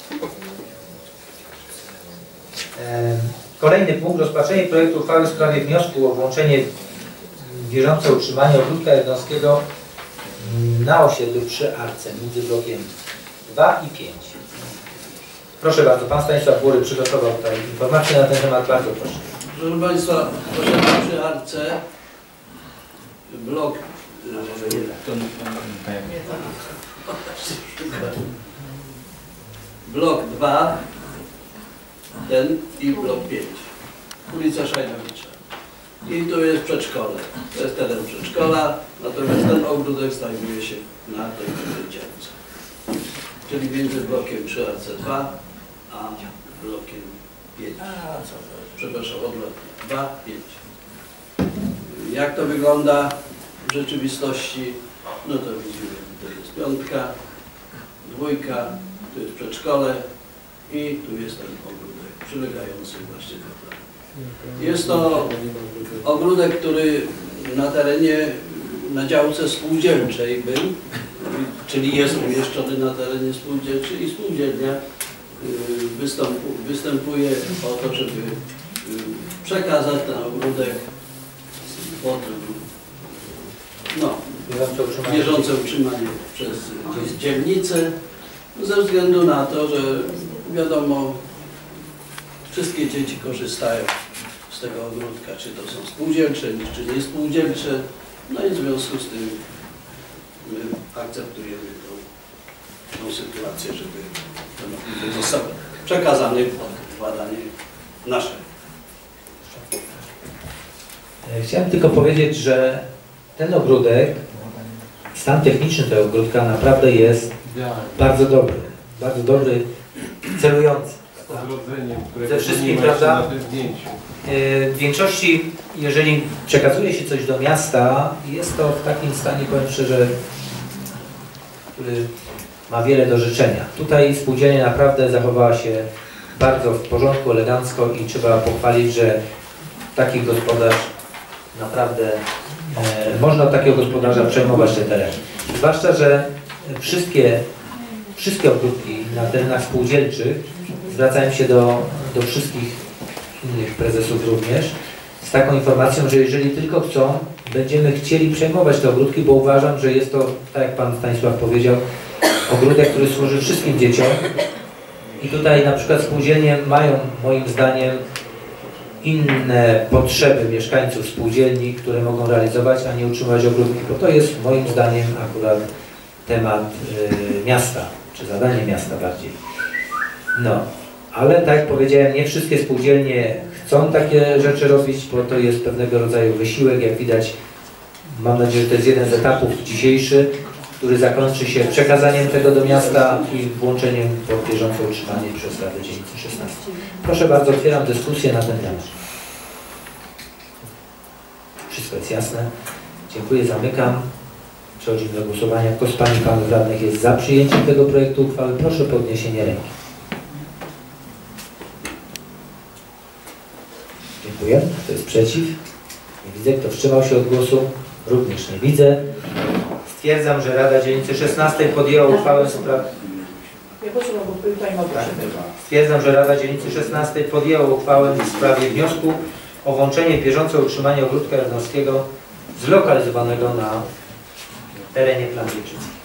Kolejny punkt, rozpatrzenie projektu uchwały w sprawie wniosku o włączenie bieżące utrzymanie ogródka jednostkiego na osiedlu przy Arce między blokiem 2 i 5. Proszę bardzo, pan Stanisław Bury przygotował tutaj informacje na ten temat, bardzo proszę. Proszę Państwa, osiedlu przy Arce, blok blok 2, ten i blok 5, ulica Szajnowicza. I tu jest przedszkole, to jest teren przedszkola, natomiast ten ogródek znajduje się na tej działce. Czyli między blokiem przy Arce 2 a blokiem 5. Przepraszam, odwrotnie. 2, 5. Jak to wygląda w rzeczywistości? No to widzimy, to jest 5, 2, tu jest przedszkole i tu jest ten ogródek przylegający właśnie do planu. Jest to ogródek, który na terenie, na działce spółdzielczej był, czyli jest umieszczony na terenie spółdzielczy i spółdzielnia występuje o to, żeby przekazać ten ogródek pod bieżące utrzymanie przez dzielnicę, ze względu na to, że wiadomo, wszystkie dzieci korzystają z tego ogródka, czy to są spółdzielcze, czy nie spółdzielcze, no i w związku z tym my akceptujemy tą sytuację, żeby ten ogródek został przekazany pod władanie nasze. Chciałem tylko powiedzieć, że ten ogródek, stan techniczny tego ogródka naprawdę jest bardzo dobry, celujący. Ze wszystkim, prawda? W większości, jeżeli przekazuje się coś do miasta, jest to w takim stanie, powiem szczerze, który ma wiele do życzenia. Tutaj spółdzielnia naprawdę zachowała się bardzo w porządku, elegancko i trzeba pochwalić, że taki gospodarz naprawdę można od takiego gospodarza przejmować te tereny. Zwłaszcza, że wszystkie ogródki na terenach spółdzielczych zwracają się do wszystkich innych prezesów również z taką informacją, że jeżeli tylko chcą, będziemy chcieli przejmować te ogródki, bo uważam, że jest to, tak jak pan Stanisław powiedział, ogródek, który służy wszystkim dzieciom i tutaj na przykład spółdzielnie mają moim zdaniem inne potrzeby mieszkańców spółdzielni, które mogą realizować, a nie utrzymywać ogródki, bo to jest moim zdaniem akurat temat miasta, czy zadanie miasta bardziej. No, ale tak jak powiedziałem, nie wszystkie spółdzielnie chcą takie rzeczy robić, bo to jest pewnego rodzaju wysiłek, jak widać. Mam nadzieję, że to jest jeden z etapów dzisiejszy, który zakończy się przekazaniem tego do miasta i włączeniem pod bieżące utrzymanie przez Radę Dzielnicy 16. Proszę bardzo, otwieram dyskusję na ten temat. Wszystko jest jasne. Dziękuję, zamykam. Przechodzimy do głosowania. Kto z Pań i Panów Radnych jest za przyjęciem tego projektu uchwały? Proszę o podniesienie ręki. Dziękuję. Kto jest przeciw? Nie widzę. Kto wstrzymał się od głosu? Również nie widzę. Stwierdzam, że Rada Dzielnicy 16 podjęła uchwałę w sprawie... Stwierdzam, że Rada Dzielnicy 16 podjęła uchwałę w sprawie wniosku o włączenie bieżące utrzymanie ogródka jednostkiego zlokalizowanego na terenie planu Wieczycy.